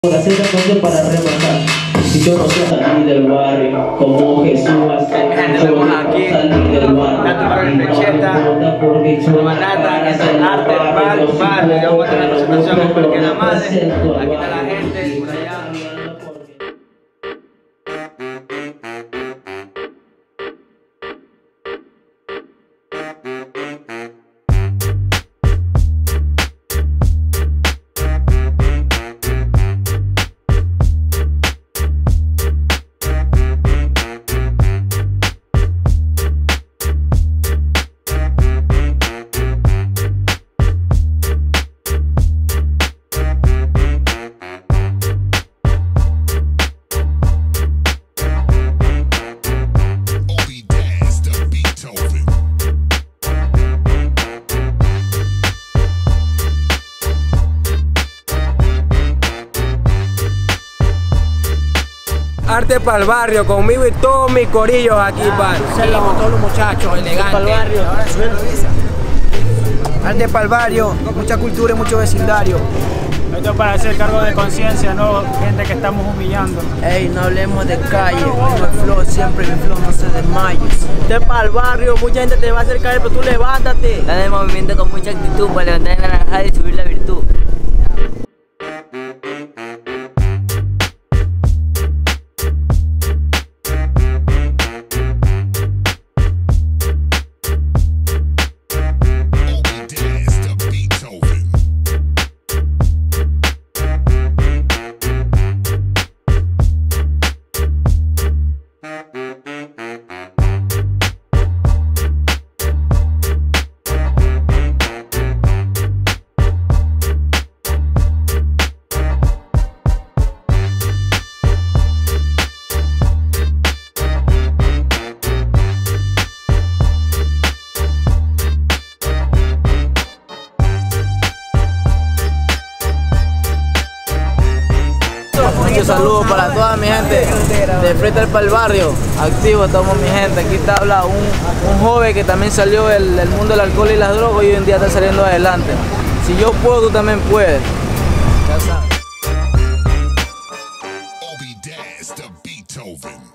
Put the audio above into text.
Hacer esta canción para rematar. Si yo no sé salir del barrio, como Jesús hace. Estamos aquí, dando por el pecheta, Manata, es el arte del barrio, y vamos a tener una presentación con Parque La Madre. Aquí está la gente, por allá. Arte para el barrio, conmigo y todos mis corillos aquí, Saludos a todos los muchachos elegantes. Para el barrio. Arte para el barrio, mucha cultura y mucho vecindario. Esto es para hacer cargo de conciencia, no gente que estamos humillando. Ey, no hablemos de calle, como el flow, siempre mi flow no se desmaye. Arte para el barrio, mucha gente te va a hacer caer, pero tú levántate. Dale movimiento con mucha actitud para levantar la naranjada y subir la virtud. Muchos saludos para toda mi gente de Freestyle para el barrio. Activo estamos mi gente. Aquí te habla un joven que también salió del mundo del alcohol y las drogas y hoy en día está saliendo adelante. Si yo puedo, tú también puedes. Ya sabes. Beethoven.